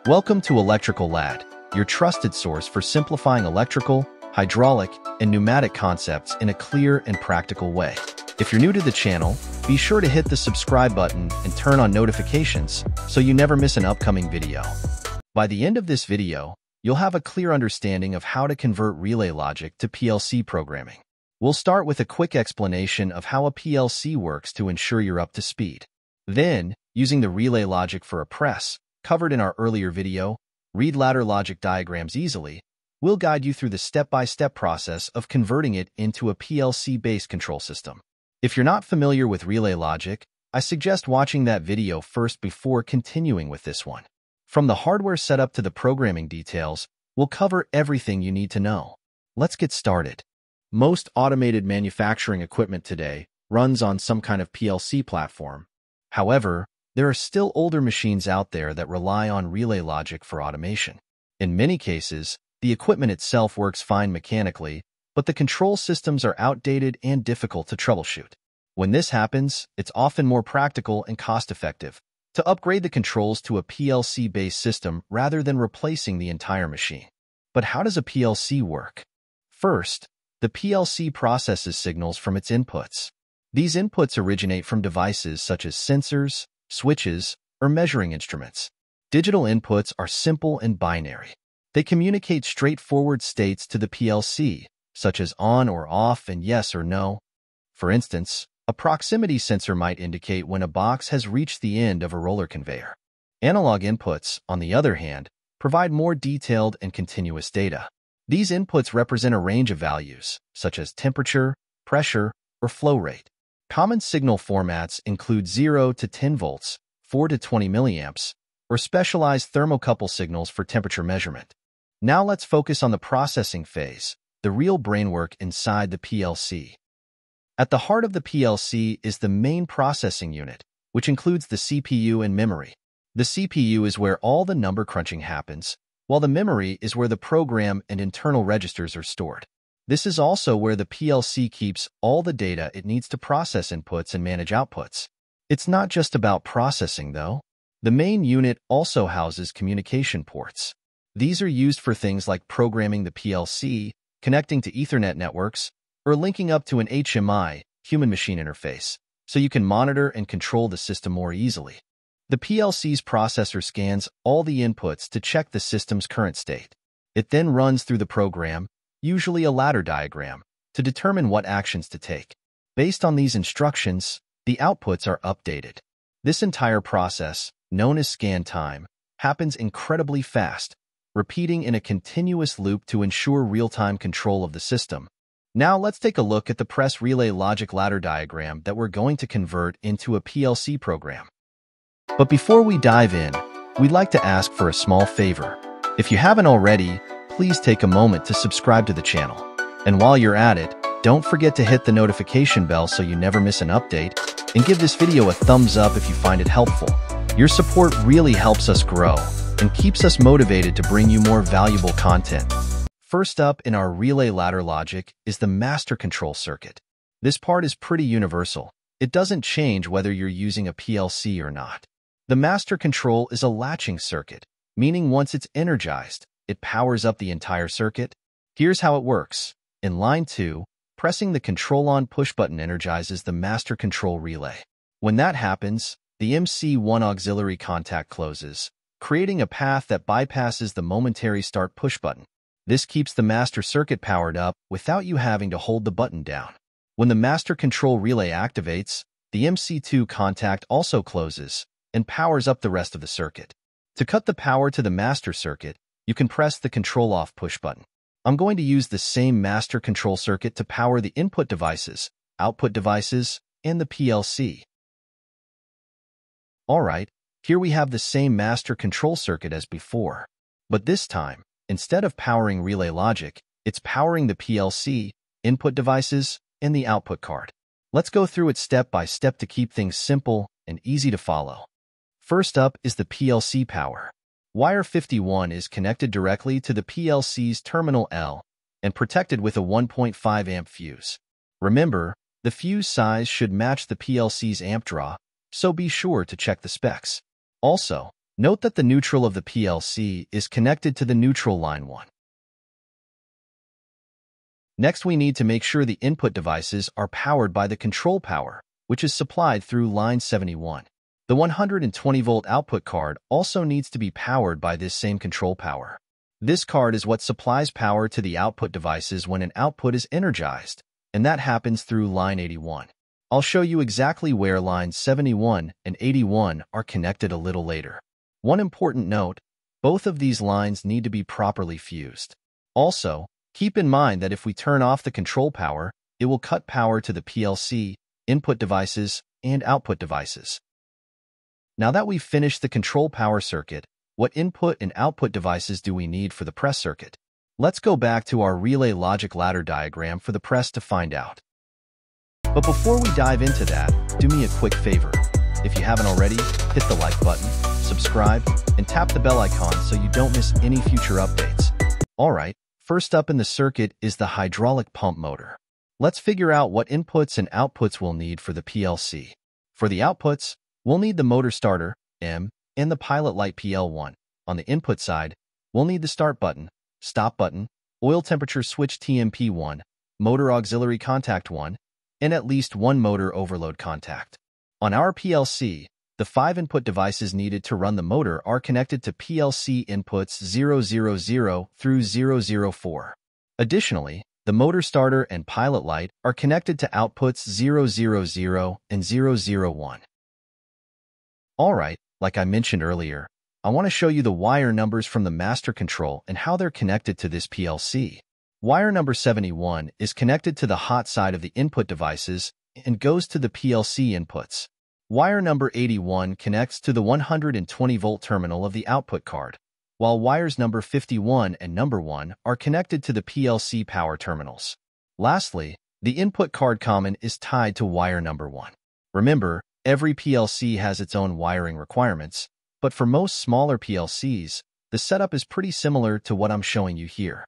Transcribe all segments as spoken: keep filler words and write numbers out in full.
Welcome to Electrical Lad, your trusted source for simplifying electrical, hydraulic, and pneumatic concepts in a clear and practical way. If you're new to the channel, be sure to hit the subscribe button and turn on notifications so you never miss an upcoming video. By the end of this video, you'll have a clear understanding of how to convert relay logic to P L C programming. We'll start with a quick explanation of how a P L C works to ensure you're up to speed. Then, using the relay logic for a press, covered in our earlier video, read ladder logic diagrams easily, we'll guide you through the step-by-step process of converting it into a P L C-based control system. If you're not familiar with relay logic, I suggest watching that video first before continuing with this one. From the hardware setup to the programming details, we'll cover everything you need to know. Let's get started. Most automated manufacturing equipment today runs on some kind of P L C platform. However, there are still older machines out there that rely on relay logic for automation. In many cases, the equipment itself works fine mechanically, but the control systems are outdated and difficult to troubleshoot. When this happens, it's often more practical and cost-effective to upgrade the controls to a P L C-based system rather than replacing the entire machine. But how does a P L C work? First, the P L C processes signals from its inputs. These inputs originate from devices such as sensors, switches, or measuring instruments. Digital inputs are simple and binary. They communicate straightforward states to the P L C, such as on or off and yes or no. For instance, a proximity sensor might indicate when a box has reached the end of a roller conveyor. Analog inputs, on the other hand, provide more detailed and continuous data. These inputs represent a range of values, such as temperature, pressure, or flow rate. Common signal formats include zero to ten volts, four to twenty milliamps, or specialized thermocouple signals for temperature measurement. Now let's focus on the processing phase, the real brainwork inside the P L C. At the heart of the P L C is the main processing unit, which includes the C P U and memory. The C P U is where all the number crunching happens, while the memory is where the program and internal registers are stored. This is also where the P L C keeps all the data it needs to process inputs and manage outputs. It's not just about processing, though. The main unit also houses communication ports. These are used for things like programming the P L C, connecting to Ethernet networks, or linking up to an H M I, human-machine interface, so you can monitor and control the system more easily. The P L C's processor scans all the inputs to check the system's current state. It then runs through the program, usually a ladder diagram, to determine what actions to take. Based on these instructions, the outputs are updated. This entire process, known as scan time, happens incredibly fast, repeating in a continuous loop to ensure real-time control of the system. Now let's take a look at the press relay logic ladder diagram that we're going to convert into a P L C program. But before we dive in, we'd like to ask for a small favor. If you haven't already, please take a moment to subscribe to the channel. And while you're at it, don't forget to hit the notification bell so you never miss an update, and give this video a thumbs up if you find it helpful. Your support really helps us grow and keeps us motivated to bring you more valuable content. First up in our relay ladder logic is the master control circuit. This part is pretty universal. It doesn't change whether you're using a P L C or not. The master control is a latching circuit, meaning once it's energized, it powers up the entire circuit. Here's how it works. In line two, pressing the control on push button energizes the master control relay. When that happens, the M C one auxiliary contact closes, creating a path that bypasses the momentary start push button. This keeps the master circuit powered up without you having to hold the button down. When the master control relay activates, the M C two contact also closes and powers up the rest of the circuit. To cut the power to the master circuit, you can press the control off push button. I'm going to use the same master control circuit to power the input devices, output devices, and the P L C. Alright, here we have the same master control circuit as before. But this time, instead of powering relay logic, it's powering the P L C, input devices, and the output card. Let's go through it step by step to keep things simple and easy to follow. First up is the P L C power. Wire fifty-one is connected directly to the P L C's terminal L and protected with a one point five amp fuse. Remember, the fuse size should match the P L C's amp draw, so be sure to check the specs. Also, Note that the neutral of the P L C is connected to the neutral line one. Next, we need to make sure the input devices are powered by the control power, which is supplied through line seventy-one. The one hundred twenty volt output card also needs to be powered by this same control power. This card is what supplies power to the output devices when an output is energized, and that happens through line eighty-one. I'll show you exactly where lines seventy-one and eighty-one are connected a little later. One important note, both of these lines need to be properly fused. Also, keep in mind that if we turn off the control power, it will cut power to the P L C, input devices, and output devices. Now that we've finished the control power circuit, what input and output devices do we need for the press circuit? Let's go back to our relay logic ladder diagram for the press to find out. But before we dive into that, do me a quick favor. If you haven't already, hit the like button, subscribe, and tap the bell icon so you don't miss any future updates. Alright, first up in the circuit is the hydraulic pump motor. Let's figure out what inputs and outputs we'll need for the P L C. For the outputs, we'll need the motor starter, M, and the pilot light P L one. On the input side, we'll need the start button, stop button, oil temperature switch T M P one, motor auxiliary contact one, and at least one motor overload contact. On our P L C, the five input devices needed to run the motor are connected to P L C inputs zero zero zero through zero zero four. Additionally, the motor starter and pilot light are connected to outputs zero zero zero and zero zero one. Alright, like I mentioned earlier, I want to show you the wire numbers from the master control and how they're connected to this P L C. Wire number seventy-one is connected to the hot side of the input devices and goes to the P L C inputs. Wire number eighty-one connects to the one hundred twenty volt terminal of the output card, while wires number fifty-one and number one are connected to the P L C power terminals. Lastly, the input card common is tied to wire number one. Remember, every P L C has its own wiring requirements, but for most smaller P L Cs, the setup is pretty similar to what I'm showing you here.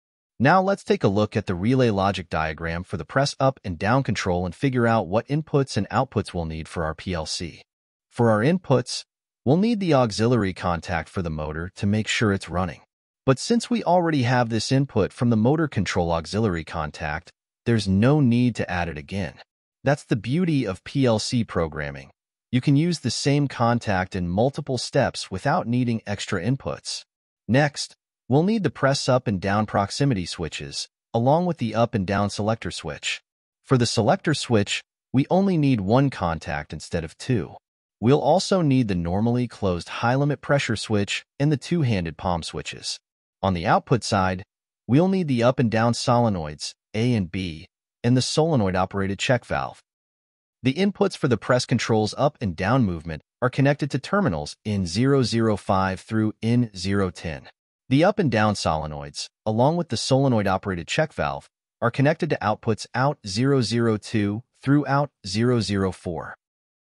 Now let's take a look at the relay logic diagram for the press up and down control and figure out what inputs and outputs we'll need for our P L C. For our inputs, we'll need the auxiliary contact for the motor to make sure it's running. But since we already have this input from the motor control auxiliary contact, there's no need to add it again. That's the beauty of P L C programming. You can use the same contact in multiple steps without needing extra inputs. Next, we'll need the press up and down proximity switches, along with the up and down selector switch. For the selector switch, we only need one contact instead of two. We'll also need the normally closed high-limit pressure switch and the two-handed palm switches. On the output side, we'll need the up and down solenoids, A and B, and the solenoid-operated check valve. The inputs for the press control's up and down movement are connected to terminals in zero zero five through in zero ten. The up and down solenoids, along with the solenoid-operated check valve, are connected to outputs out zero zero two through out zero zero four.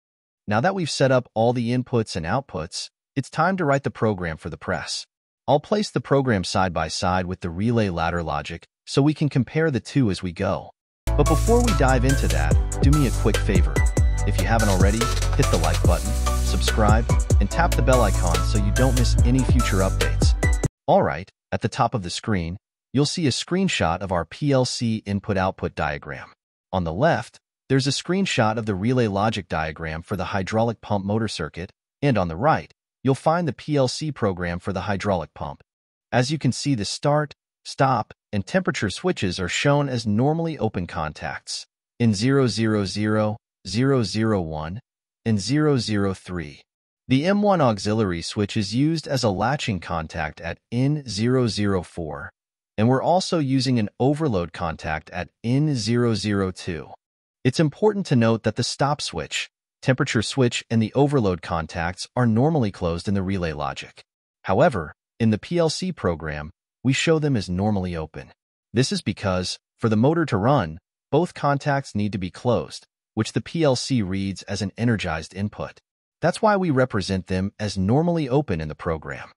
Now that we've set up all the inputs and outputs, it's time to write the program for the press. I'll place the program side by side with the relay ladder logic so we can compare the two as we go. But before we dive into that, do me a quick favor. If you haven't already, hit the like button, subscribe, and tap the bell icon so you don't miss any future updates. Alright, at the top of the screen, you'll see a screenshot of our P L C input-output diagram. On the left, there's a screenshot of the relay logic diagram for the hydraulic pump motor circuit, and on the right, you'll find the P L C program for the hydraulic pump. As you can see, the start, stop, and temperature switches are shown as normally open contacts in zero zero zero, zero zero one, and zero zero three. The M one auxiliary switch is used as a latching contact at in zero zero four, and we're also using an overload contact at in zero zero two. It's important to note that the stop switch, temperature switch, and the overload contacts are normally closed in the relay logic. However, in the P L C program, we show them as normally open. This is because, for the motor to run, both contacts need to be closed, which the P L C reads as an energized input. That's why we represent them as normally open in the program.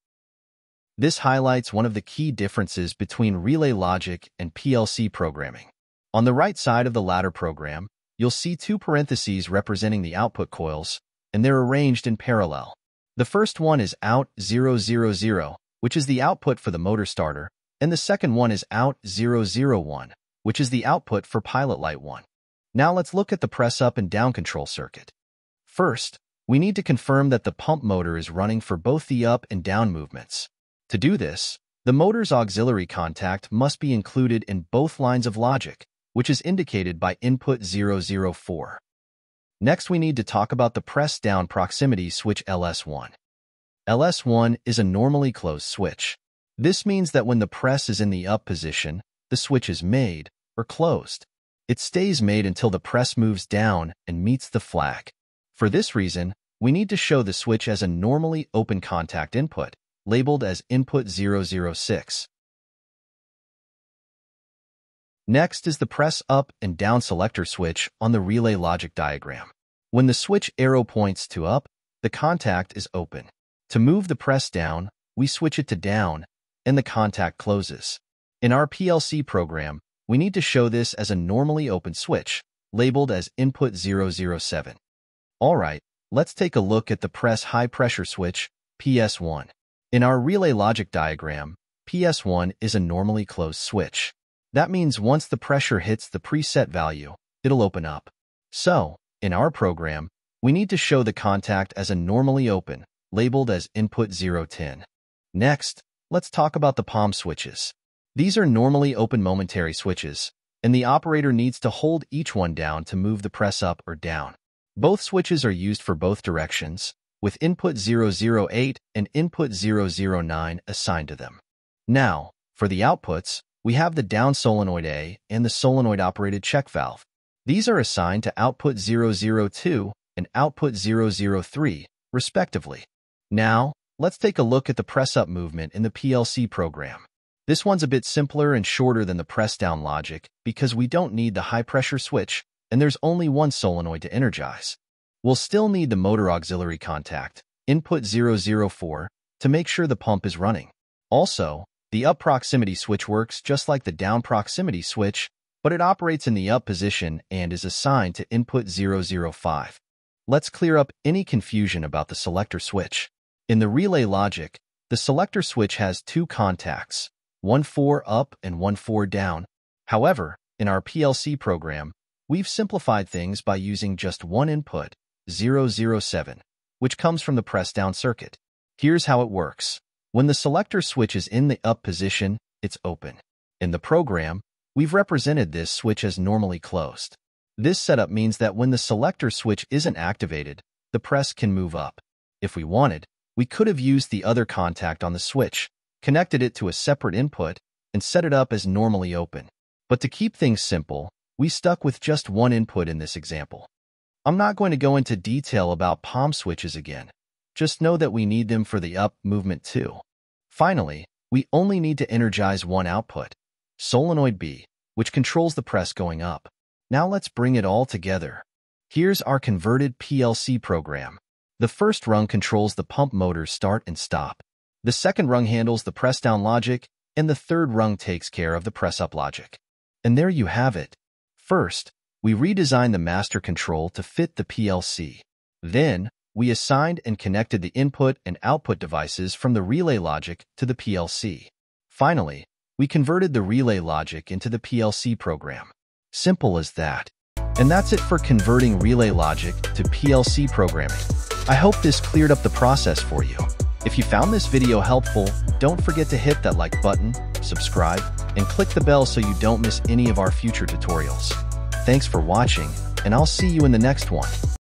This highlights one of the key differences between relay logic and P L C programming. On the right side of the ladder program, you'll see two parentheses representing the output coils, and they're arranged in parallel. The first one is out zero zero zero, which is the output for the motor starter, and the second one is out zero zero one, which is the output for pilot light one. Now let's look at the press up and down control circuit. First, we need to confirm that the pump motor is running for both the up and down movements. To do this, the motor's auxiliary contact must be included in both lines of logic, which is indicated by input zero zero four. Next, we need to talk about the press down proximity switch L S one. L S one is a normally closed switch. This means that when the press is in the up position, the switch is made or closed. It stays made until the press moves down and meets the flag. For this reason, we need to show the switch as a normally open contact input, labeled as input zero zero six. Next is the press up and down selector switch on the relay logic diagram. When the switch arrow points to up, the contact is open. To move the press down, we switch it to down, and the contact closes. In our P L C program, we need to show this as a normally open switch, labeled as input zero zero seven. Alright, let's take a look at the press high pressure switch, P S one. In our relay logic diagram, P S one is a normally closed switch. That means once the pressure hits the preset value, it'll open up. So, in our program, we need to show the contact as a normally open, labeled as input zero ten. Next, let's talk about the palm switches. These are normally open momentary switches, and the operator needs to hold each one down to move the press up or down. Both switches are used for both directions, with input zero zero eight and input zero zero nine assigned to them. Now, for the outputs, we have the down solenoid A and the solenoid-operated check valve. These are assigned to output zero zero two and output zero zero three, respectively. Now, let's take a look at the press-up movement in the P L C program. This one's a bit simpler and shorter than the press-down logic because we don't need the high-pressure switch, and there's only one solenoid to energize. We'll still need the motor auxiliary contact, input zero zero four, to make sure the pump is running. Also, the up proximity switch works just like the down proximity switch, but it operates in the up position and is assigned to input zero zero five. Let's clear up any confusion about the selector switch. In the relay logic, the selector switch has two contacts, one for up and one for down. However, in our P L C program, we've simplified things by using just one input, zero zero seven, which comes from the press-down circuit. Here's how it works. When the selector switch is in the up position, it's open. In the program, we've represented this switch as normally closed. This setup means that when the selector switch isn't activated, the press can move up. If we wanted, we could have used the other contact on the switch, connected it to a separate input, and set it up as normally open. But to keep things simple, we stuck with just one input in this example. I'm not going to go into detail about palm switches again. Just know that we need them for the up movement too. Finally, we only need to energize one output, solenoid B, which controls the press going up. Now let's bring it all together. Here's our converted P L C program. The first rung controls the pump motor's start and stop. The second rung handles the press-down logic, and the third rung takes care of the press-up logic. And there you have it. First, we redesigned the master control to fit the P L C. Then, we assigned and connected the input and output devices from the relay logic to the P L C. Finally, we converted the relay logic into the P L C program. Simple as that. And that's it for converting relay logic to P L C programming. I hope this cleared up the process for you. If you found this video helpful, don't forget to hit that like button, subscribe, and click the bell so you don't miss any of our future tutorials. Thanks for watching, and I'll see you in the next one.